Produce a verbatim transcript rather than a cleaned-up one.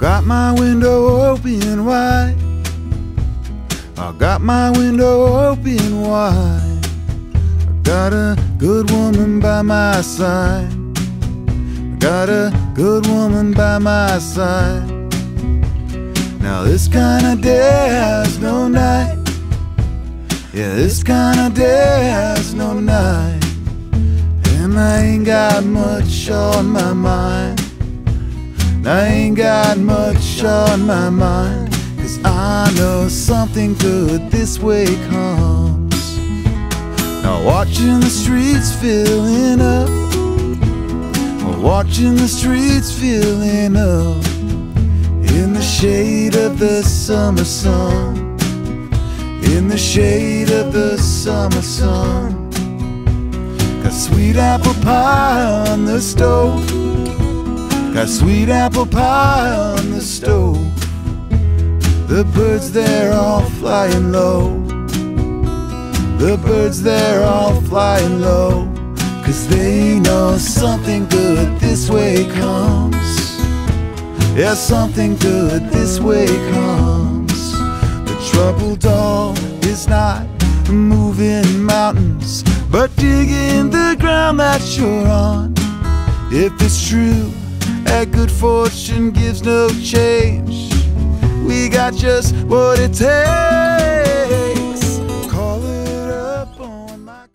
got my window open wide. I got my window open wide. I got a good woman by my side. I got a good woman by my side. Now this kind of day has no night. Yeah, this kind of day has no night. And I ain't got much on my mind. I ain't got much on my mind. Cause I know something good this way comes. Now watching the streets filling up, watching the streets filling up, in the shade of the summer sun, in the shade of the summer sun. Got sweet apple pie on the stove, got sweet apple pie on the stove. The birds they're all flying low, the birds they're all flying low. Cause they know something good this way comes. Yeah, something good this way comes. The trouble doll is not moving mountains, but digging the ground that you're on. If it's true that good fortune gives no change, we got just what it takes.